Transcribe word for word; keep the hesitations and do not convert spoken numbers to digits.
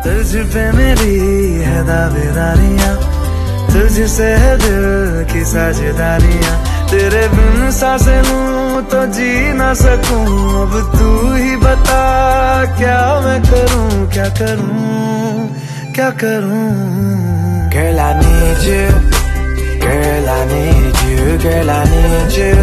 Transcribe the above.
तुझ पे मेरी है दावेदारियां, तुझसे है दिल की साझेदारियां। तेरे बिन सांसें लूं तो जी ना सकूं, अब तू ही बता क्या मैं करूं, क्या करूं, क्या करूं। Girl I need you, girl I need you, girl I need you,